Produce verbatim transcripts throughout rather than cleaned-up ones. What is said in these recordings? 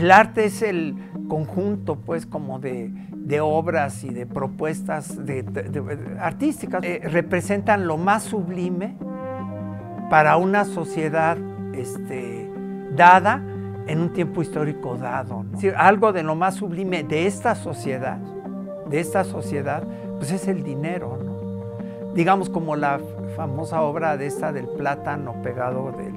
el arte es el conjunto, pues, como de, de obras y de propuestas de, de, de, artísticas. Eh, representan lo más sublime para una sociedad este, dada en un tiempo histórico dado, ¿no? Es decir, algo de lo más sublime de esta sociedad, de esta sociedad, pues es el dinero, ¿no? Digamos como la famosa obra de esta del plátano pegado del...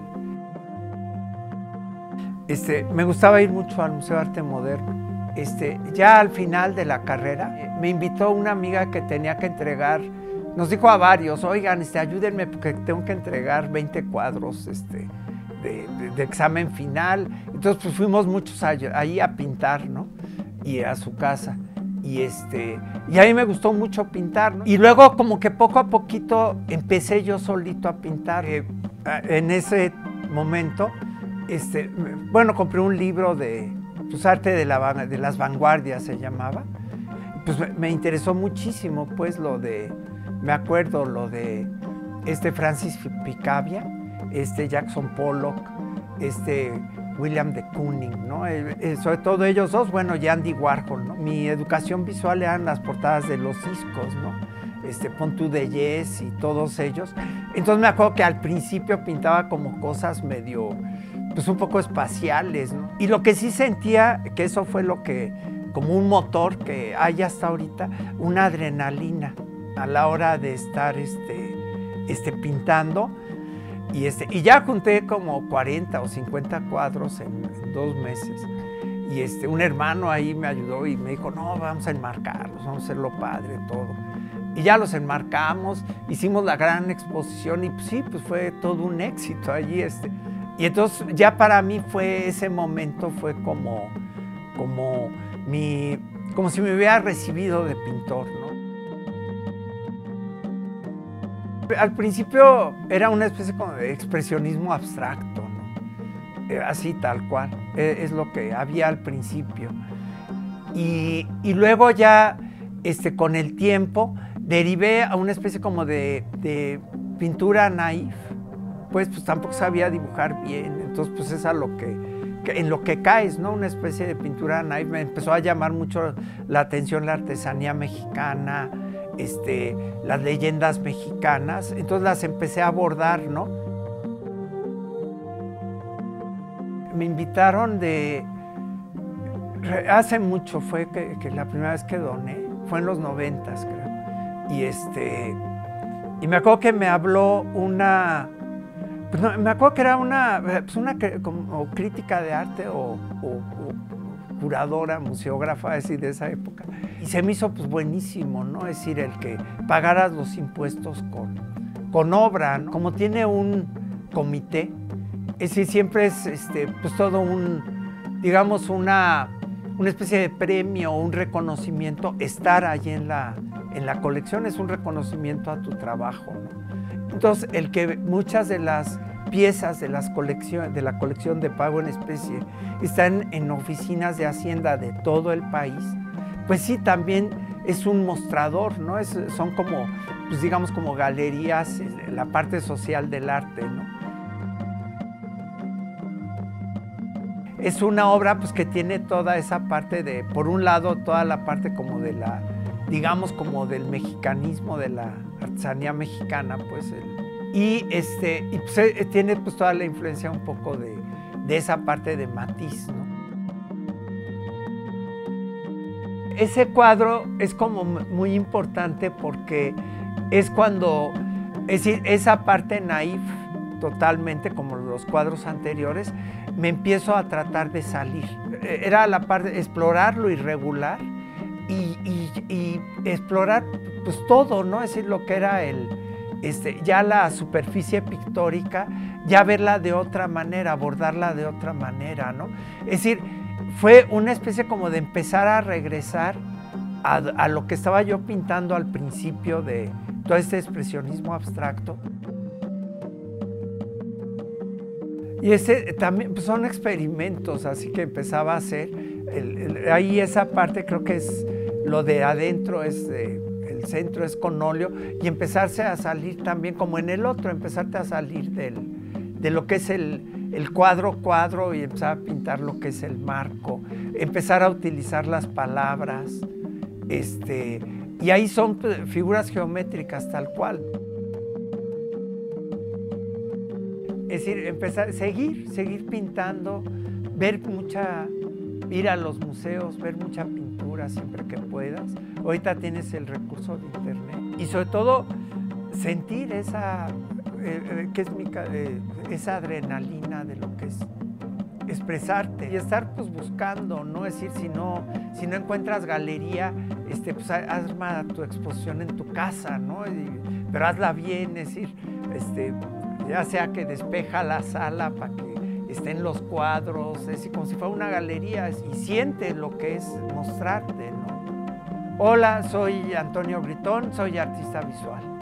Este, me gustaba ir mucho al Museo de Arte Moderno. Este, ya al final de la carrera, me invitó una amiga que tenía que entregar, nos dijo a varios, oigan, este, ayúdenme porque tengo que entregar veinte cuadros este, de, de, de examen final. Entonces pues fuimos muchos ahí a pintar, ¿no? Y a su casa. Y, este, y a mí me gustó mucho pintar, ¿no? Y luego como que poco a poquito empecé yo solito a pintar. Eh, en ese momento, este, bueno, compré un libro de pues, arte de, la, de las vanguardias, se llamaba. Pues me, me interesó muchísimo, pues, lo de, me acuerdo, lo de este Francis Picabia, este Jackson Pollock, este William de Kooning, ¿no? Eh, eh, sobre todo ellos dos, bueno, y Andy Warhol, ¿no? Mi educación visual eran las portadas de los discos, ¿no? Este, Pontu de Yes y todos ellos. Entonces me acuerdo que al principio pintaba como cosas medio, pues un poco espaciales, ¿no? Y lo que sí sentía, que eso fue lo que, como un motor que hay hasta ahorita, una adrenalina a la hora de estar este, este, pintando. Y, este, y ya junté como cuarenta o cincuenta cuadros en, en dos meses. Y este, un hermano ahí me ayudó y me dijo, no, vamos a enmarcarlos, vamos a hacerlo padre, todo. Y ya los enmarcamos, hicimos la gran exposición y pues, sí, pues fue todo un éxito allí. Este. Y entonces ya para mí fue, ese momento fue como, como, mi, como si me hubiera recibido de pintor, ¿no? Al principio era una especie como de expresionismo abstracto, ¿no? Eh, así tal cual, eh, es lo que había al principio. Y, y luego ya este, con el tiempo derivé a una especie como de, de pintura naif, pues, pues tampoco sabía dibujar bien, entonces pues es a lo que, que, en lo que caes, ¿no? Una especie de pintura naif. Me empezó a llamar mucho la atención la artesanía mexicana, Este, las leyendas mexicanas, entonces las empecé a abordar, ¿no? Me invitaron de... Hace mucho fue que, que la primera vez que doné, fue en los noventas, creo. Y, este, y me acuerdo que me habló una... Pues no, me acuerdo que era una, pues una como crítica de arte o, o, o curadora, museógrafa, así de esa época. Y se me hizo pues buenísimo, ¿no? Es decir, el que pagaras los impuestos con, con obra, ¿no? Como tiene un comité, es decir, siempre es este, pues todo un, digamos, una, una especie de premio, un reconocimiento, estar allí en la, en la colección es un reconocimiento a tu trabajo, ¿no? Entonces, el que muchas de las piezas de, las colección, de la colección de pago en especie están en oficinas de Hacienda de todo el país, pues sí, también es un mostrador, ¿no? Es, son como, pues digamos, como galerías, la parte social del arte, ¿no? Es una obra, pues, que tiene toda esa parte de, por un lado, toda la parte como de la, digamos, como del mexicanismo, de la artesanía mexicana, pues, el, y, este, y pues, tiene, pues, toda la influencia un poco de, de esa parte de Matisse, ¿no? Ese cuadro es como muy importante porque es cuando, es decir, esa parte naif, totalmente como los cuadros anteriores, me empiezo a tratar de salir. Era la parte de explorar lo irregular y, y, y explorar pues todo, ¿no? Es decir, lo que era el, este, ya la superficie pictórica, ya verla de otra manera, abordarla de otra manera, ¿no? Es decir, fue una especie como de empezar a regresar a, a lo que estaba yo pintando al principio de todo este expresionismo abstracto. Y ese también pues son experimentos, así que empezaba a hacer. El, el, ahí esa parte creo que es lo de adentro, es de, el centro es con óleo, y empezarse a salir también, como en el otro, empezarte a salir del, de lo que es el, el cuadro cuadro y empezar a pintar lo que es el marco, empezar a utilizar las palabras, este, y ahí son figuras geométricas tal cual. Es decir, empezar, seguir, seguir pintando, ver mucha, ir a los museos, ver mucha pintura siempre que puedas. Ahorita tienes el recurso de internet y sobre todo sentir esa, eh, que es mi, eh, esa adrenalina de lo que es expresarte y estar pues buscando, no es decir, si no, si no encuentras galería, este, pues arma tu exposición en tu casa, ¿no? Y, pero hazla bien, es decir, este, ya sea que despeja la sala para que estén los cuadros, es decir, como si fuera una galería y siente lo que es mostrarte, ¿no? Hola, soy Antonio Britón, soy artista visual.